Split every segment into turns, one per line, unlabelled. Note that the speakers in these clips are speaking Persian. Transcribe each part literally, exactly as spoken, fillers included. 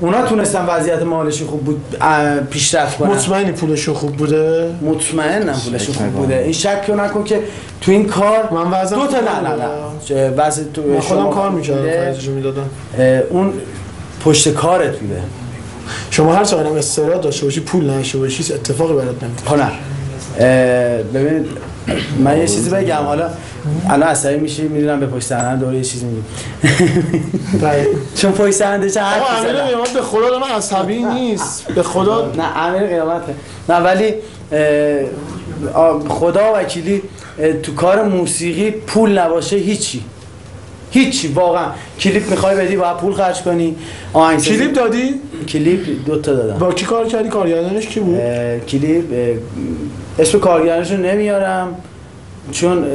اونا تونستن وضعیت مالشون خوب بود پیشرفت کنن.
مطمئنی پولشون خوب بوده؟
مطمئنم پولشون خوب بوده. این شک نکن که تو این کار
من وضعم
دو تا نه نه نه وضع تو
من خودم کار می‌کردم خرجشو میدادم.
اون پشت کارت بوده.
شما هر چقدر هم استعداد داشته باشی پول نداشته باشی اتفاقی برات نمیفته.
هنر ببین من یه چیزی بگم حالا الان عصبی میشی میدونم به پشت صحنه دوره یه چیزی میگم چون پشت صحنه چه حرفی
زدم. امیر قیامت به خدا من عصبی نیست به خدا
نه امیر قیامت نه ولی خدا وکیلی تو کار موسیقی پول نباشه هیچی هیچی واقعا. کلیپ میخوای بدی باید پول خرج کنی. آهنگسازی
کلیپ دادی؟
کلیپ دو تا دادم.
با کی کار کردی؟ کارگردانش کی بود؟
کلیپ اسم کارگردانش رو نمیارم چون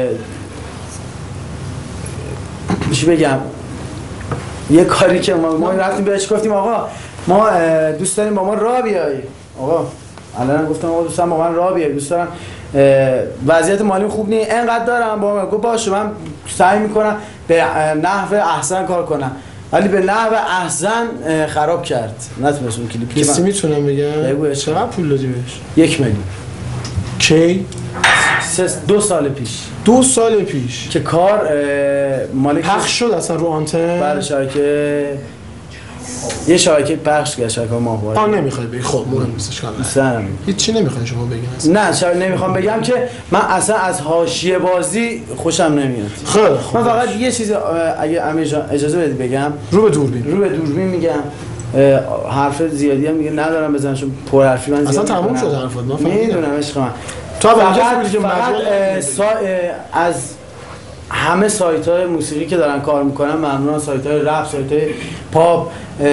چی بگم یه کاری که ما ما رفتیم بهش گفتیم آقا ما دوست داریم با ما راه بیای. آقا الان گفتم آقا دوست دارم با من راه بیای، دوست دارم وضعیت مالی خوب نیست انقدر دارم با من. گفت باشه من سعی میکنم به نحو احسن کار کنم، ولی به نحو احسن خراب کرد. نتونست اون کلیپ
کسی میتونم بگم چقدر پول دادی بهش؟
یک میلیون.
کی؟
دو سال پیش.
دو سال پیش
که کار مال
پخش شد اصلا رو آنتن؟
بله شبکه یه شبکه پخش کرد شبکه ماهواره.
آ نمیخوای بگی خب مهم نیستش کلا.
اصلا
هیچ چی نمیخواین شما بگین اصلا.
نه شاید نمیخوام بگم که من اصلا از حاشیه بازی خوشم نمیاد.
خیلی
من فقط یه چیز اگه امیر جان اجازه بدید بگم
رو به دوربین
رو به دوربین میگم حرف زیادی هم میگه ندارم بزنم چون پر حرفی من زیاد
اصلا تموم شد حرفات. من
میدونم عشق من
تو
فقط, فقط سا... از همه سایت های موسیقی که دارن کار میکنن ممنونم. سایت های رپ، سایت های پاپ،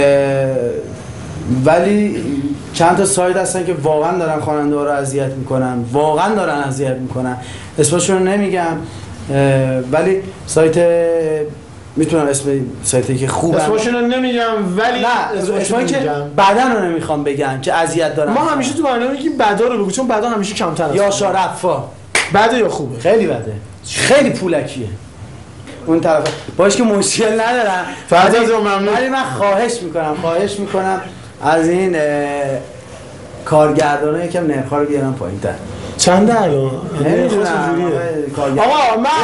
ولی چند تا سایت هستن که واقعا دارن خواننده ها رو اذیت میکنن، واقعا دارن اذیت میکنن. اسمشون رو نمیگم ولی سایت میتونم اسم سایتی که خوبه
اسمشون رو نمیگم ولی
نه اسمایی که بعدن رو نمیخوام بگم که اذیت دارن.
ما همیشه تو برنامه میگیم بدا رو بگو چون بدا همیشه کمتر است.
یا شارفا
بده یا خوبه؟
خیلی بده، خیلی پولکیه اون طرف. باش که مشکل ندارم
فرض از ممنون،
ولی من خواهش میکنم خواهش میکنم از این کارگردانه یکم نرخ‌ها رو بیارن پایین‌تر.
چنده الان؟
نمیدونم
آقا من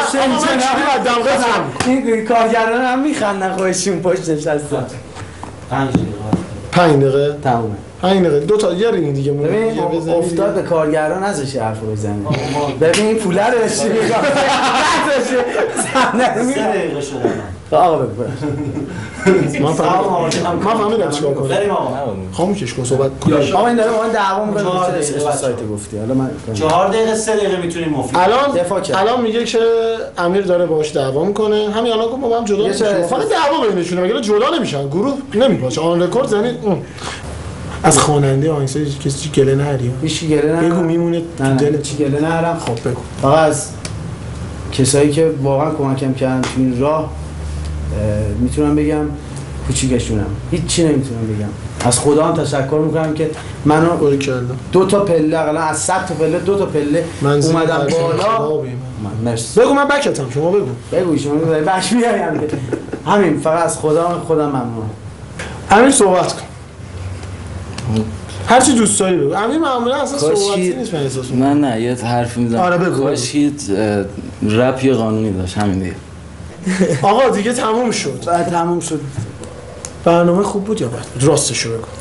این کارگردان هم میخندن خودشون پشت نشستن.
پنج دقیقه
پنج دقیقه تمومه.
پنج دقیقه دو تا یه رینگ دیگه مونه.
ببین افتاد به کارگردان نذاشه حرفو بزنه. ببین این پوله رو داشتی میگم نذاشه
سه دقیقه شده.
آقا بگو
من فهمیدم من فهمیدم چیکار کنم.
بریم آقا
خاموشش کن صحبت کن.
آقا این داره با من دعوا می‌کنه چه سایت گفتی. حالا من
چهار دقیقه سه دقیقه میتونیم مفید.
الان الان میگه که امیر داره باهاش دعوا میکنه. همین الان گفت ما با هم جدا میشیم. فقط دعوا بینشونه مگه جدا نمیشن. گروه نمیپاشه. آن رکورد یعنی از خواننده آهنگساز کسی گله نهری.
هیچ گله نه.
بگو میمونه تو دل
چی گله نهرم.
خب بگو.
فقط از کسایی که واقعا کمکم کردن تو این راه میتونم بگم کوچیکشونم. هیچ چی نمیتونم بگم. از خدا هم تشکر میکنم که منو دو تا پله اقلا از صد تا پله دو تا پله اومدم بالا. مرسی.
بگو من بکتم شما بگو.
بگو شما داری بک میایم. همین فقط از خدا خودم ممنونم.
امیر صحبت کن. هر چی دوست داری بگو. امیر معمولا اصلا صحبتی نیست من احساس میکنم.
من نه یه حرفی میزنم.
آره بگو.
کاش هیچ رپ یا قانونی داشت همین دیگه.
آقا دیگه تموم شد.
بعد تموم شد.
برنامه خوب بود یا بد؟ راستشو بگو.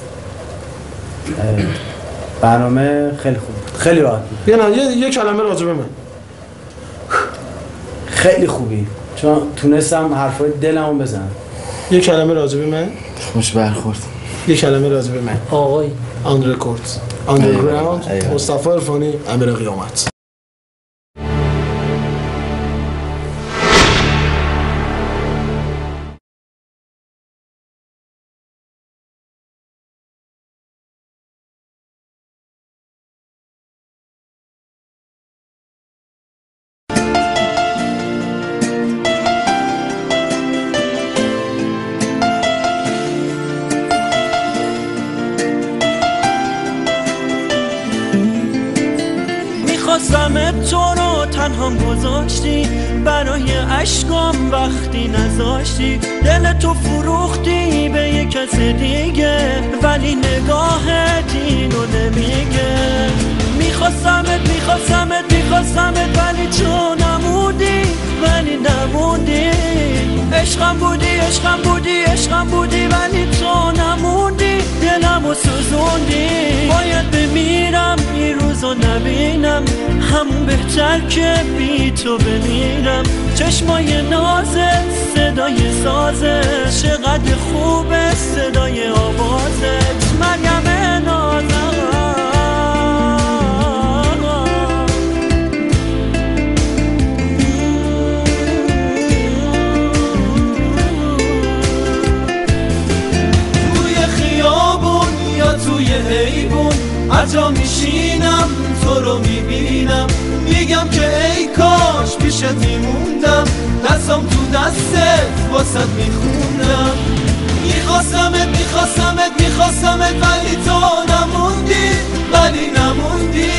برنامه خیلی خوب بود. خیلی راحت بود.
بیا نه یه یه کلمه راجع به من.
خیلی خوبی. چون تونستم حرفای دلمو بزنم.
یه کلمه راجع به من.
خوش برخورد.
یه کلمه راجع به من.
آقای
آن رکوردز. آندرگراند. مصطفی عرفانی. امیر قیامت.
تنهام گذاشتی برای عشقام وقتی نذاشتی دل تو فروختی به یک کس دیگه ولی نگاهت اینو نمیگه میخواستمت میخواستمت میخواستمت ولی تو نموندی ولی نموندی عشقم بودی عشقم بودی عشقم بودی ولی تو نموندی دلمو سوزوندی باید بمیرم این روزو نبینم همون بهتر که بی تو بمیرم چشمای نازه صدای سازه چقدر خوبه صدای آوازت مریم نازم توی ایبون هر جا میشینم تو رو میبینم میگم که ای کاش پیشت میموندم دستم تو دستت واسد میخوندم میخواستمت میخواستمت میخواستمت ولی تو نموندی ولی نموندی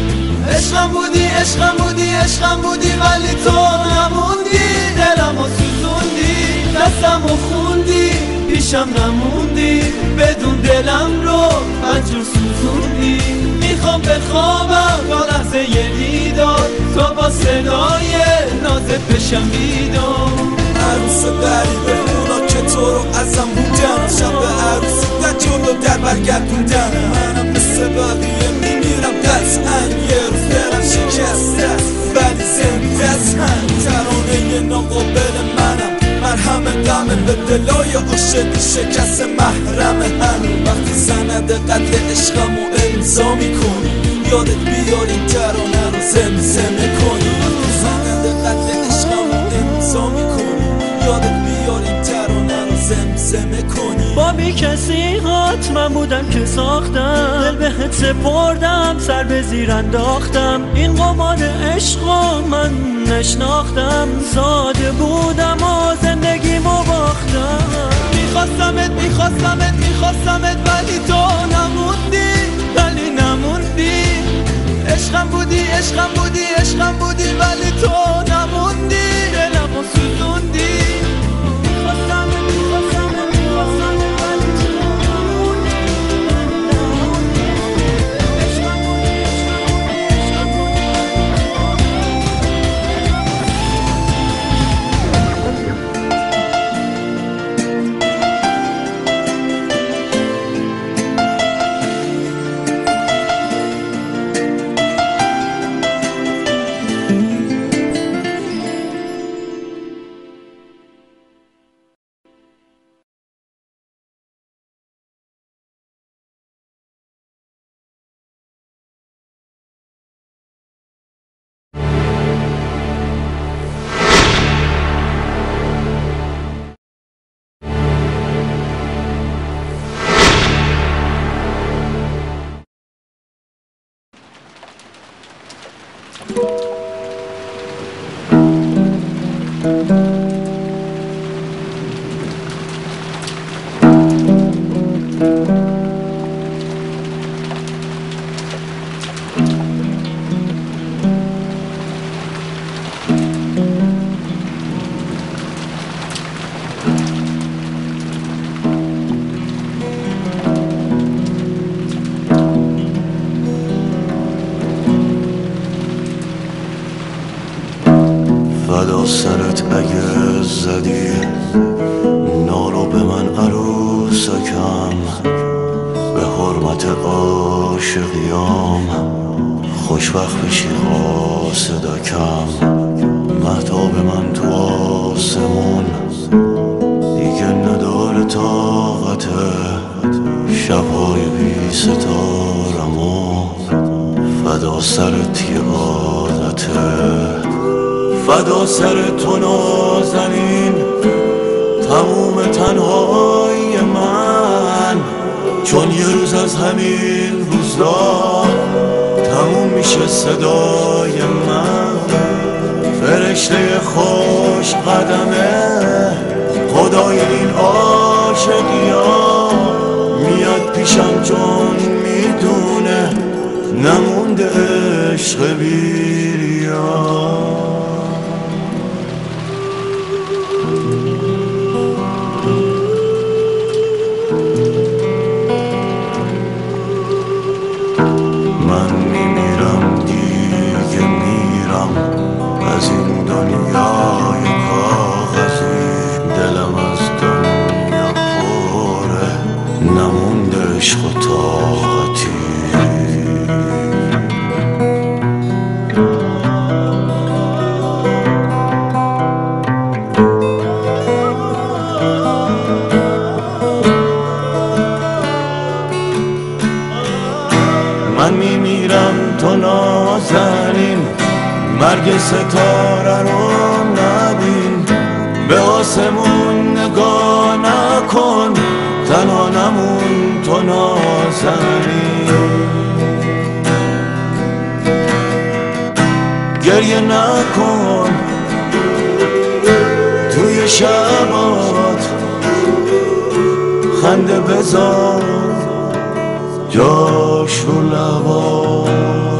عشقم بودی عشقم بودی عشقم بودی ولی تو نموندی دلمو سوزوندی دستمو خوندی پیشم نموندی بدون دلم رو پنجور سوزوندی میخوام بخوابم تا لحظه یه دیدار تو با صدای نازت بشم بیدار
عروس غریبه اونا که تو رو ازم بودن شب عروسی در جلو در برگردوندن منم مثل بقیه میمیرم قطعا یه روز دلم شکسته ولی زنده از هم ترانه ناقابل منم مرهم غم به دلای عاشقی شکست محرم هم وقتی سند قتل عشقمو امضا میکنی یادت بیار این ترانه رو زمزمه کنی وقتی سند قتل عشقمو امضا میکنی یادت بیار این ترانه رو زمزمه کنی
با بی کسی حتما بودم که ساختم دل بهت سپردم سر به زیر انداختم این قمار عشقو من نشناختم ساده بودم و زندگیمو باختم میخواستمت میخواستمت میخواستمت ولی تو نموندی ولی نموندی عشقم بودی عشقم بودی عشقم بودی ولی تو نموندی دلمو سوزوندی میخواستمت میخواستمت میخواستمت ولی تو نموندی ولی نموندی عشقم بودی عشقم بودی
فدا سرت اگه زدی نارو به من عروسکم به حرمت عاشقیام خوشبخت بشی قاصدکم مهتاب من تو آسمون دیگه نداره طاقت شبهای بی ستارمو فدا سرت یه عادته فدا سر تو نازنین تموم تنهایی من چون یه روز از همین روزا تموم میشه صدای من فرشته خوش قدمه خدای این عاشقی ها میاد پیشم چون میدونه نمونده عشق بیریا دیگه ستاره رو نبین، به آسمون نگاه نکن، تنها نمون تو نازنی. گریه نکن توی شبات، خنده بذار جاش رو لبات.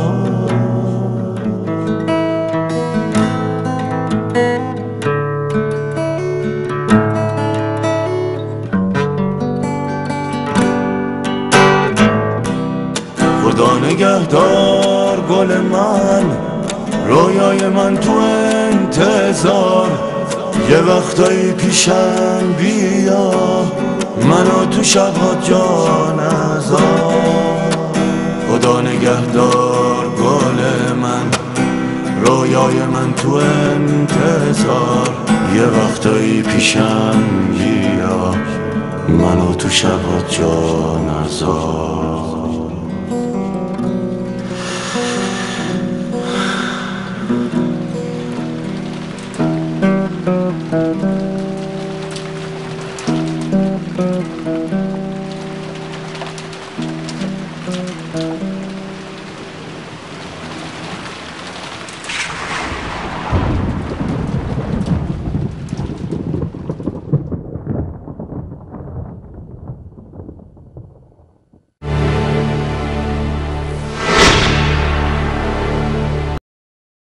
خدا نگهدار گل من، رویای من تو انتظار، یه وقتایی پیشم بیا، منو تو شبات جا نذار. خدا نگهدار گل من، رویای من تو انتظار، یه وقتایی پیشم بیا، منو تو شبات جا نذار.